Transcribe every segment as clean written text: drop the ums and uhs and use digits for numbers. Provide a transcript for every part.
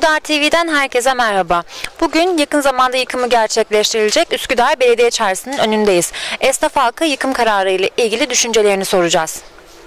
Üsküdar TV'den herkese merhaba. Bugün yakın zamanda yıkımı gerçekleştirilecek Üsküdar Belediye Çarşısı'nın önündeyiz. Esnaf halka yıkım kararı ile ilgili düşüncelerini soracağız.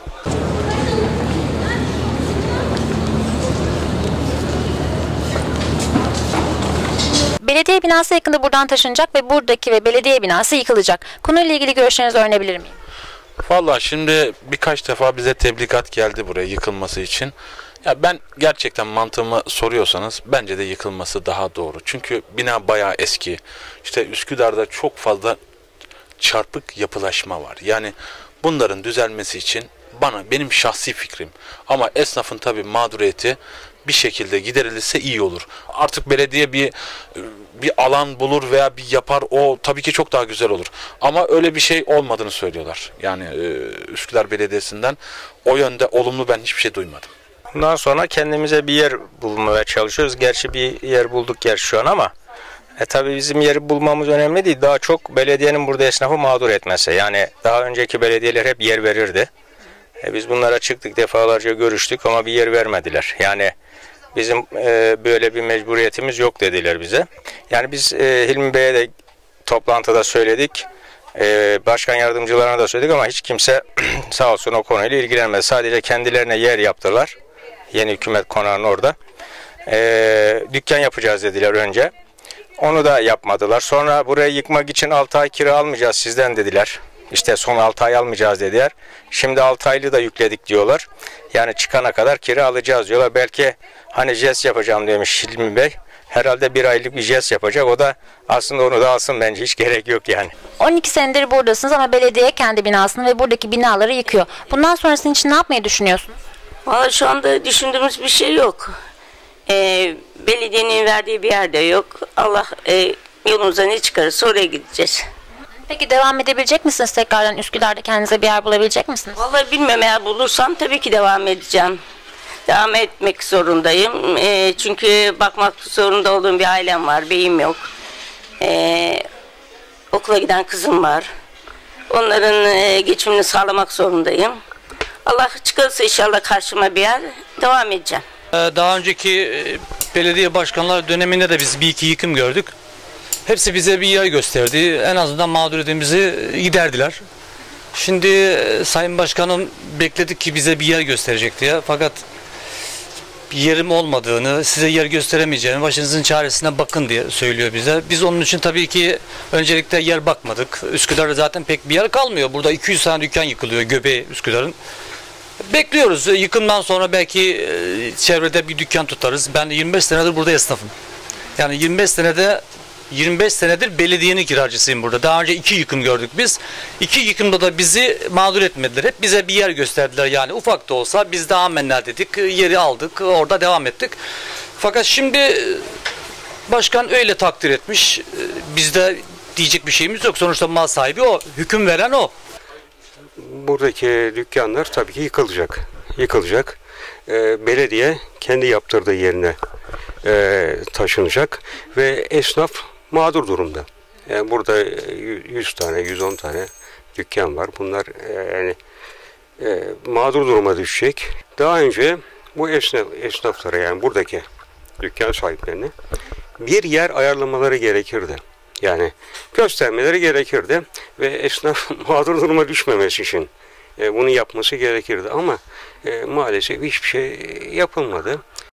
Belediye binası yakında buradan taşınacak ve buradaki ve belediye binası yıkılacak. Konuyla ilgili görüşlerinizi öğrenebilir miyim? Vallahi şimdi birkaç defa bize tebligat geldi buraya yıkılması için. Ya ben gerçekten mantığımı soruyorsanız bence de yıkılması daha doğru. Çünkü bina bayağı eski. İşte Üsküdar'da çok fazla çarpık yapılaşma var. Yani bunların düzelmesi için benim şahsi fikrim. Ama esnafın tabii mağduriyeti bir şekilde giderilirse iyi olur. Artık belediye bir alan bulur veya bir yapar, o tabii ki çok daha güzel olur. Ama öyle bir şey olmadığını söylüyorlar. Yani Üsküdar Belediyesi'nden o yönde olumlu ben hiçbir şey duymadım. Bundan sonra kendimize bir yer bulmaya çalışıyoruz. Gerçi bir yer bulduk şu an ama tabii bizim yeri bulmamız önemli değil. Daha çok belediyenin burada esnafı mağdur etmesi. Yani daha önceki belediyeler hep yer verirdi. Biz bunlara çıktık, defalarca görüştük ama bir yer vermediler. Yani bizim böyle bir mecburiyetimiz yok dediler bize. Yani biz Hilmi Bey'e de toplantıda söyledik. Başkan yardımcılarına da söyledik ama hiç kimse sağ olsun o konuyla ilgilenmedi. Sadece kendilerine yer yaptılar. Yeni hükümet konağının orada. Dükkan yapacağız dediler önce. Onu da yapmadılar. Sonra burayı yıkmak için 6 ay kira almayacağız sizden dediler. İşte son 6 ay almayacağız dediler. Şimdi 6 aylı da yükledik diyorlar. Yani çıkana kadar kira alacağız diyorlar. Belki hani jest yapacağım demiş Hilmi Bey. Herhalde bir aylık bir jest yapacak. O da aslında onu da alsın, bence hiç gerek yok yani. 12 senedir buradasınız ama belediye kendi binasını ve buradaki binaları yıkıyor. Bundan sonrasının için ne yapmayı düşünüyorsunuz? Valla şu anda düşündüğümüz bir şey yok. Belediyenin verdiği bir yerde yok. Allah yolumuza ne çıkarırsa oraya gideceğiz. Peki devam edebilecek misiniz tekrardan Üsküdar'da, kendinize bir yer bulabilecek misiniz? Vallahi bilmem, eğer bulursam tabii ki devam edeceğim. Devam etmek zorundayım. Çünkü bakmak zorunda olduğum bir ailem var. Beyim yok. Okula giden kızım var. Onların geçimini sağlamak zorundayım. Allah çıkarsa inşallah karşıma bir yer, devam edeceğim. Daha önceki belediye başkanlar döneminde de biz bir iki yıkım gördük. Hepsi bize bir yer gösterdi. En azından mağduriyetimizi giderdiler. Şimdi Sayın Başkanım bekledik ki bize bir yer gösterecek diye. Fakat bir yerim olmadığını, size yer gösteremeyeceğimi, başınızın çaresine bakın diye söylüyor bize. Biz onun için tabii ki öncelikle yer bakmadık. Üsküdar'da zaten pek bir yer kalmıyor. Burada 200 tane dükkan yıkılıyor göbeği Üsküdar'ın. Bekliyoruz. Yıkımdan sonra belki çevrede bir dükkan tutarız. Ben 25 senedir burada esnafım. Yani 25 senedir belediyenin kiracısıyım burada. Daha önce 2 yıkım gördük biz. 2 yıkımda da bizi mağdur etmediler. Hep bize bir yer gösterdiler. Yani ufak da olsa biz de amenna dedik. Yeri aldık. Orada devam ettik. Fakat şimdi başkan öyle takdir etmiş. Bizde diyecek bir şeyimiz yok. Sonuçta mal sahibi o. Hüküm veren o. Buradaki dükkanlar tabii ki yıkılacak. Belediye kendi yaptırdığı yerine taşınacak ve esnaf mağdur durumda. Yani burada 100 tane, 110 tane dükkan var. Bunlar mağdur duruma düşecek. Daha önce bu esnaflara, yani buradaki dükkan sahiplerine bir yer ayarlamaları gerekirdi. Yani göstermeleri gerekirdi ve esnaf mağdur duruma düşmemesi için bunu yapması gerekirdi. Ama maalesef hiçbir şey yapılmadı.